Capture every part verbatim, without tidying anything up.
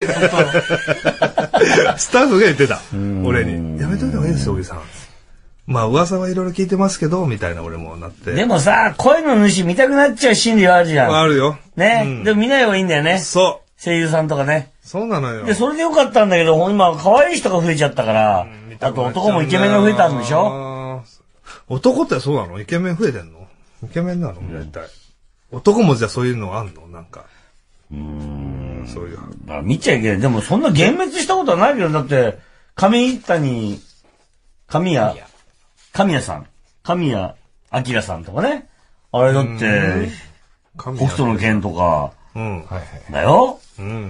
スタッフが言ってた。俺に。やめといた方がいいですよ、おじさん。まあ噂はいろいろ聞いてますけど、みたいな俺もなって。 でもさ、声の主見たくなっちゃう心理はあるじゃん。 あるよ。 ね、うん、でも見ない方がいいんだよね。 そう。 声優さんとかね。 そうなのよ。 で、それでよかったんだけど、今可愛い人が増えちゃったから、うん、あと男もイケメンが増えたんでしょ？ 男ってそうなの？イケメン増えてんの？イケメンなの？大体。男もじゃあそういうのあんの？なんか。 うーん。 そういう。 あ、見ちゃいけない。でもそんな幻滅したことはないけど、だって、上谷、神谷、神谷さん、神谷明さんとかね。あれだって、北斗の拳とか、 うん。 だよ。 うんうんうん。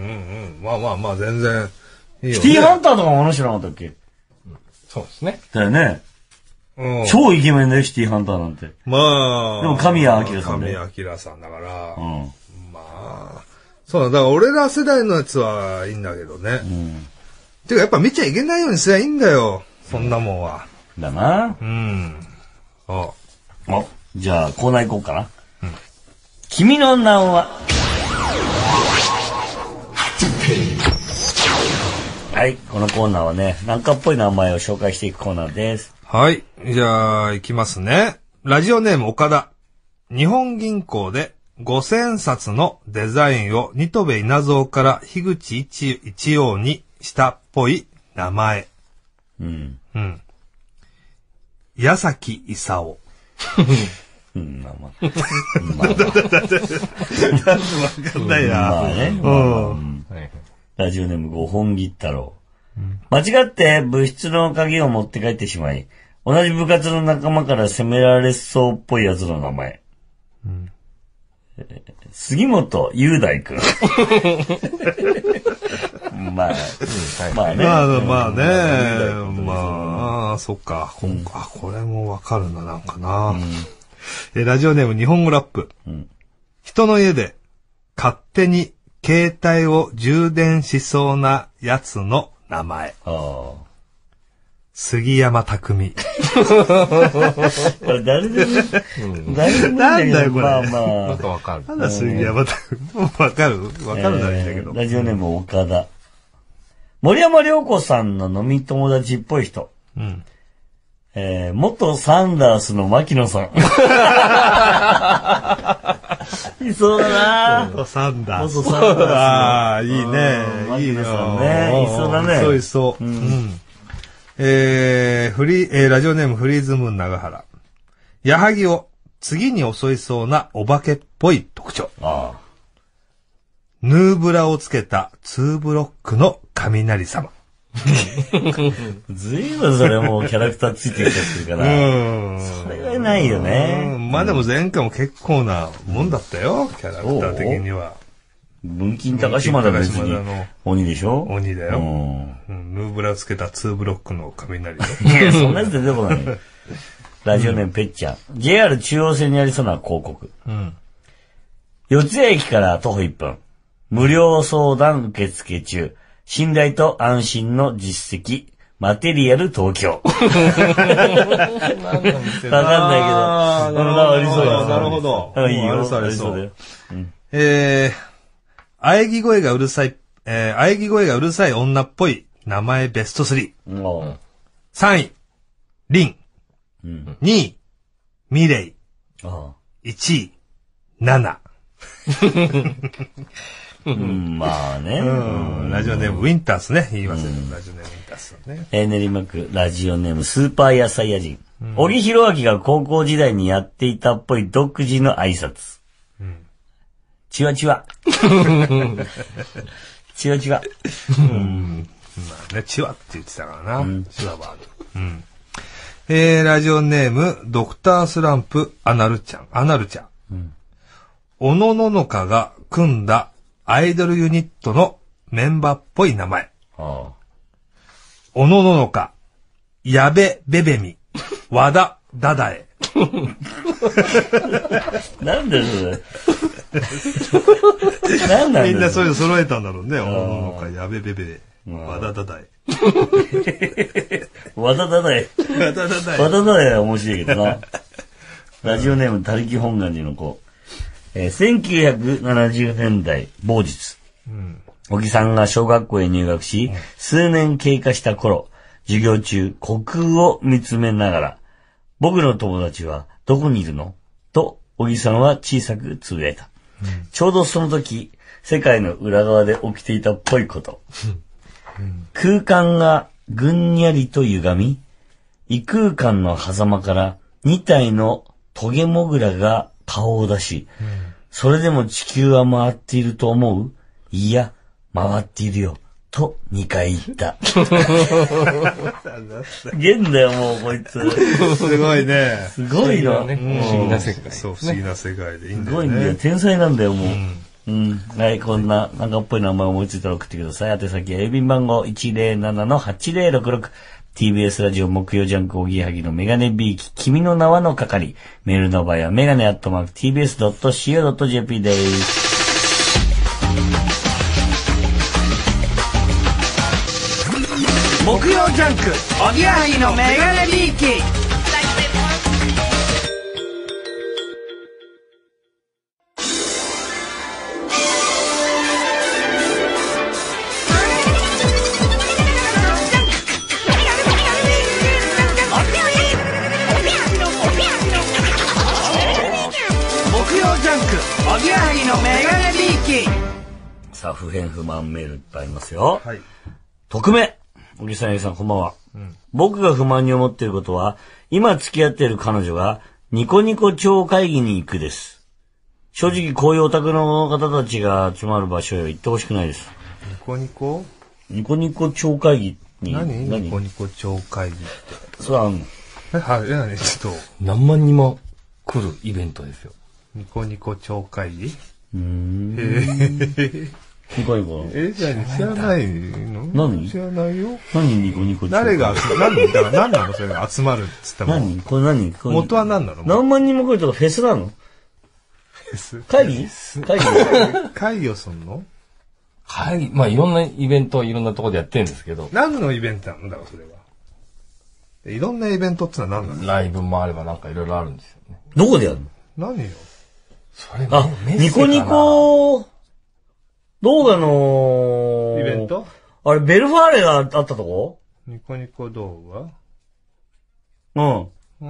まあまあまあ全然いいよね。シティハンターとかも話知らなかったっけ？ そうですね。 だよね。 うん、 超イケメンだよ、シティハンターなんて。 まあ。 でも神谷明さんだよ。 神谷明さんだから。 うん。 まあ。そうだ、だから俺ら世代のやつはいいんだけどね。うん。てかやっぱ見ちゃいけないようにすりゃいいんだよ。そんなもんは。 だな。 うん。あ。 お、じゃあコーナー行こうかな。うん。君の名は。はい、このコーナーはね、なんかっぽい名前を紹介していくコーナーです。 はい、じゃあ行きますね。ラジオネーム岡田。日本銀行でごせんさつのデザインを新渡戸稲造から樋口一葉にしたっぽい名前。 うん。 うん。矢崎勲。 うん、まあまあ。まあまあ。 なんでわかんないな。 まあね。うん。ラジオネーム五本木太郎。うん、間違って部室の鍵を持って帰ってしまい、同じ部活の仲間から責められそうっぽいやつの名前。うんえー、杉本雄大くん。まあ、うん、まあね。 まあ、まあね。まあ、そっか。うん、あ、これもわかるな、なんかな。うん、えラジオネーム日本語ラップ。うん、人の家で勝手に携帯を充電しそうなやつの名前。あ杉山匠。 これ誰でも、うん、誰でもなんだよこれ。 まあまあ。 なんかわかる。 なんだ杉山匠。わかるわかるならいいんだけど、 えー。ラジオネーム岡田。森山良子さんの飲み友達っぽい人。うん。えー、元サンダースの牧野さん。いそうだな元サンダース。 元サンダース。 ああ、いいね。いいね。いそうだね。 そういそう。うん。うんえー、フリー、えー、ラジオネームフリーズムーン長原。矢作を次に襲いそうなお化けっぽい特徴。ああ。ヌーブラをつけたツーブロックの雷様。 ずいぶんそれもうキャラクターついてきちゃってるから。うん。それがないよね。 うん。まあでも前回も結構なもんだったよ、キャラクター的には。 文金高島だ別に鬼でしょ鬼だよ。うん。ヌーブラをつけたツーブロックの雷。 いや、そんなやつ出てこない。ラジオネームペッチャー。ジェイアール 中央線にありそうな広告。うん。四ツ谷駅から徒歩いっぷん。無料相談受付中。信頼と安心の実績。マテリアル東京。わかんないけど。ありそうだ。 なるほど。 いいよ。 ありそうだよ。えー、喘ぎ声がうるさい、えー、喘ぎ声がうるさい女っぽい名前ベストスリー。うん、さんい、リン。うん、にい、ミレイ。ああいちい、ナナ。 うん、まあね、うん。ラジオネームウィンタースね。言いますよ、うん、ラジオネームウィンタースね。 えー、練馬区ラジオネームスーパー野菜屋人。小木博明が高校時代にやっていたっぽい独自の挨拶。チワチワ。チワチワ。 うん。まあね、チワって言ってたからな。うん、チワワード。うん。えー、ラジオネーム、ドクタースランプ、アナルちゃん、アナルちゃん。うん。おのののかが組んだアイドルユニットのメンバーっぽい名前。ああ。おのののか、やべべべみ、和田だだえ。 なんでそれ。なんなんみんなそういうの揃えたんだろうね。おのののか、やべべべ、和田だだえ。 和田だだえ。 和田だだえ。 和田だだえは面白いけどな。ラジオネーム、他力本願寺の子。えー、せんきゅうひゃくななじゅうねんだい、某日。うん、 小木さんが小学校へ入学し、数年経過した頃、授業中、虚空を見つめながら、僕の友達はどこにいるのと、小木さんは小さくつぶやいた。うん、ちょうどその時、世界の裏側で起きていたっぽいこと。うん、空間がぐんにゃりと歪み、異空間の狭間からに体のトゲモグラが顔を出し、うん、それでも地球は回っていると思う？いや、回っているよ。とにかい言った。ゲンだよ、もう、こいつ。 すごいね。 すごいな。 ね、不思議な世界。 そう、不思議な世界でいいんだよね。 すごいんだよ。天才なんだよ、もう。うんうん。はい、こんな、なんかっぽい名前思いついたら送ってください。宛先は郵便番号 いちまるななのはちまるろくろく。ティービーエス ラジオ木曜ジャンクおぎやはぎのメガネビーキ、君の名はの係。メールの場合はメガネアットマーク ティービーエスドットシーオードットジェーピー です。 木曜ジャンクおぎやはぎのメガネビーキ。木曜ジャンクおぎやはぎのメガネビーキ。 さあ、不平不満メールいっぱいありますよ。 はい。 匿名。小木さん、八木さん、こんばんは、うん。僕が不満に思っていることは、今付き合っている彼女がニコニコ超会議に行くです。正直、こういうオタクの方たちが集まる場所へ行ってほしくないです。 ニコニコニコニコ超会議に。 何ニコニコ超会議って。 それあんの？ え、はい、え、何ちょっと。 何万人も来るイベントですよ。 ニコニコ超会議？ うーん。 へぇニコニコ。 え、じゃあ知らないの？ 何？ 知らないよ。 何ニコニコ？ 誰が、何、だから何なのそれが集まるっつっても。 何これ何これ元は何なの？ 何万人も来るとかフェスなの？ フェス会議会議会議をすんの？ 会議、まあいろんなイベントをいろんなところでやってるんですけど。 何のイベントなんだろう、それは。いろんなイベントってのは何なの？ ライブもあればなんかいろいろあるんですよね。 どこでやるの？ 何よ。 それあ、ニコニコ、動画のイベント？ あれ、ベルファーレがあったとこ？ ニコニコ動画？うん。 うん。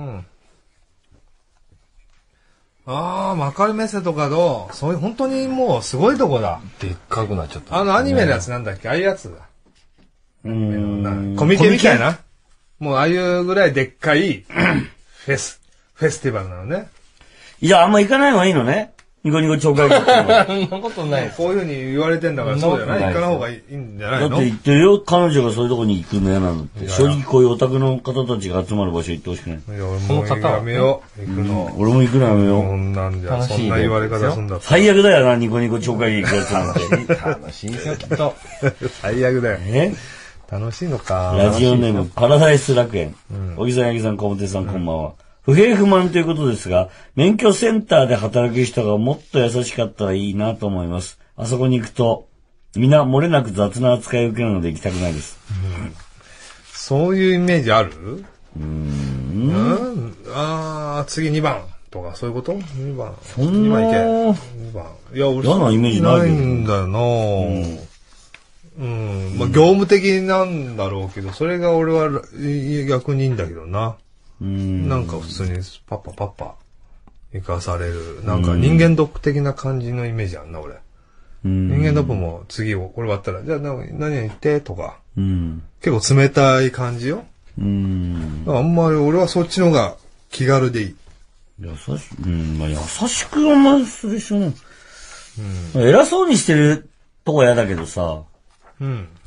ああ、幕張メッセとかどう？そういう、本当にもうすごいとこだ。 でっかくなっちゃった、 ね。あのアニメのやつなんだっけ？ああいうやつだ。 うーん。 コミケみたいな？もうああいうぐらいでっかいフェス、フェスティバルなのね。 いや、あんま行かない方がいいのね。ニコニコ超会議っていうのは。 そんなことないです。 こういうふうに言われてんだからそうじゃない？行かない方がいいんじゃないの？ だって言ってるよ。彼女がそういうとこに行くの嫌なのって。正直こういうオタクの方たちが集まる場所行ってほしくない。 いや、俺もやめよう。行くの。 俺も行くのやめよう。 そんなんじゃ、そんな言われ方すんだった。 最悪だよな、ニコニコ超会議行くやつなんて。 楽しいですよ、きっと。 最悪だよ。 え楽しいのか。 ラジオネーム、パラダイス楽園。小木さん、八木さん、小本さん、こんばんは。不平不満ということですが、免許センターで働く人がもっと優しかったらいいなと思います。あそこに行くと、みんな漏れなく雑な扱いを受けるので行きたくないです。 うん、そういうイメージある？ うーん。 うん、ああ、次にばんとかそういうこと？にばん。 そんな。 にばん行け。にばん。いや、俺嫌なイメージないけど。 ないんだよなぁ。うん。うん、まあ、業務的なんだろうけど、それが俺は逆にいいんだけどな。 うんなんか普通にパッパパッパ生かされる。なんか人間ドック的な感じのイメージあんな、俺。人間ドックも次を、これ終わったら、じゃあ何々言ってとか。 うん、 結構冷たい感じよ。 うん。 あんまり俺はそっちの方が気軽でいい。 優し、うん、まあ優しくはまあするでしょ。うん。偉そうにしてるとこ嫌だけどさ。 うん。